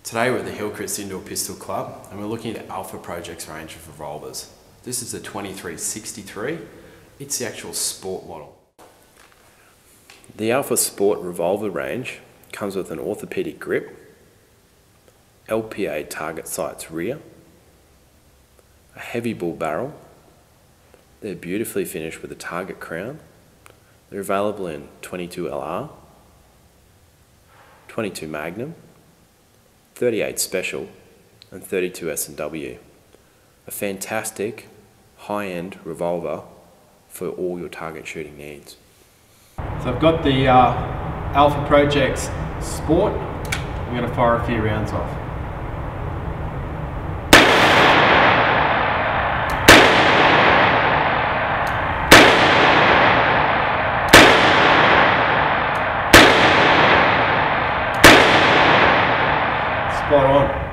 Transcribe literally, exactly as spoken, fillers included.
Today we're at the Hillcrest Indoor Pistol Club and we're looking at Alfa-Proj's range of revolvers. This is the twenty-three sixty-three, it's the actual sport model. The Alfa Sport Revolver range comes with an orthopedic grip, L P A target sights rear, a heavy bull barrel. They're beautifully finished with a target crown. They're available in twenty-two L R, twenty-two Magnum, thirty-eight Special and thirty-two S and W. A fantastic high-end revolver for all your target shooting needs. So I've got the uh, Alpha-Proj Sport. I'm going to fire a few rounds off. Spot on.